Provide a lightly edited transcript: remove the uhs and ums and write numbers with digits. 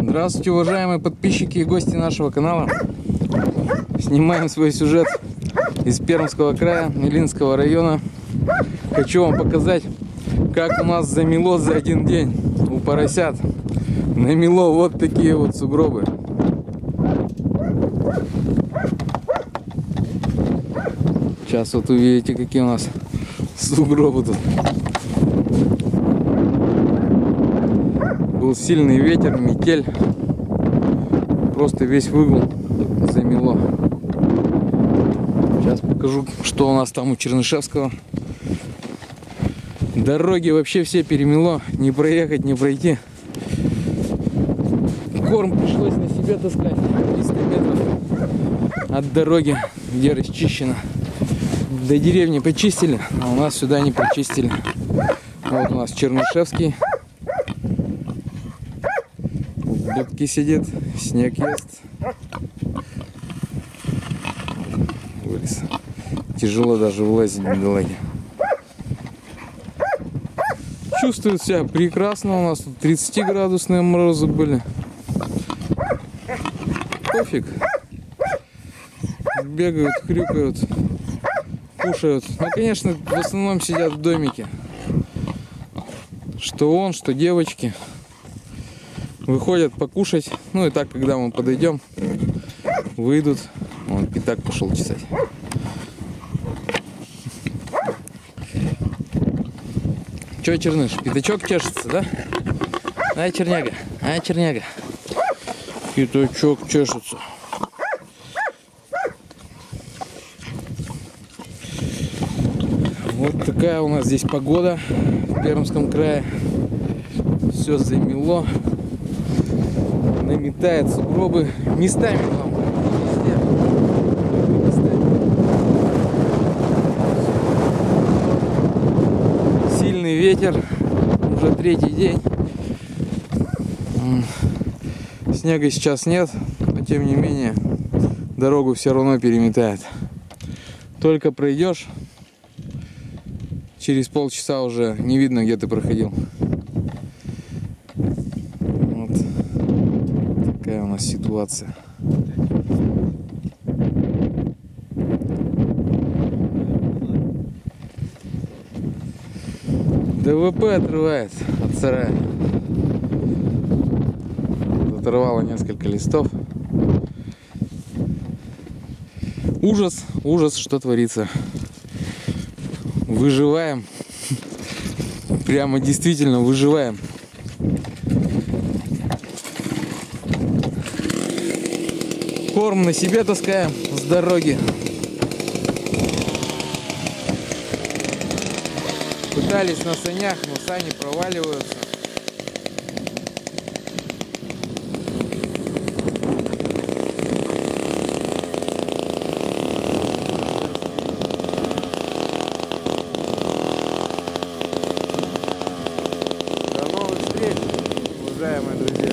Здравствуйте, уважаемые подписчики и гости нашего канала. Снимаем свой сюжет из Пермского края, Илинского района. Хочу вам показать, как у нас замело за один день у поросят. Намело вот такие вот сугробы. Сейчас вот увидите, какие у нас сугробы тут. Был сильный ветер, метель. Просто весь выгул замело. Сейчас покажу, что у нас там у Чернышевского. Дороги вообще все перемело. Не проехать, не пройти. Корм пришлось на себе таскать. 300 метров от дороги, где расчищено. До деревни почистили, а у нас сюда не почистили. Вот у нас Чернышевский. В будке сидит, снег ест. Вылез. Тяжело даже вылазить на дороге. Чувствует себя прекрасно. У нас тут 30-градусные морозы были. Пофиг. Бегают, хрюкают, кушают. Ну, конечно, в основном сидят в домике. Что он, что девочки. Выходят покушать. Ну и так, когда мы подойдем, выйдут. Он пятак пошел чесать. Че, Черныш, пятачок чешется, да? Ай, черняга, ай, черняга. Пятачок чешется. Вот такая у нас здесь погода в Пермском крае. Все замело. Наметает сугробы. Местами вам. Сильный ветер. Уже третий день. Снега сейчас нет, но тем не менее дорогу все равно переметает. Только пройдешь, через полчаса уже не видно, где ты проходил. Вот такая у нас ситуация. ДВП отрывает от сарая. Оторвало несколько листов. Ужас, ужас, что творится. Выживаем. Прямо действительно выживаем. Корм на себе таскаем с дороги. Пытались на санях, но сани проваливаются. До новых встреч, уважаемые друзья!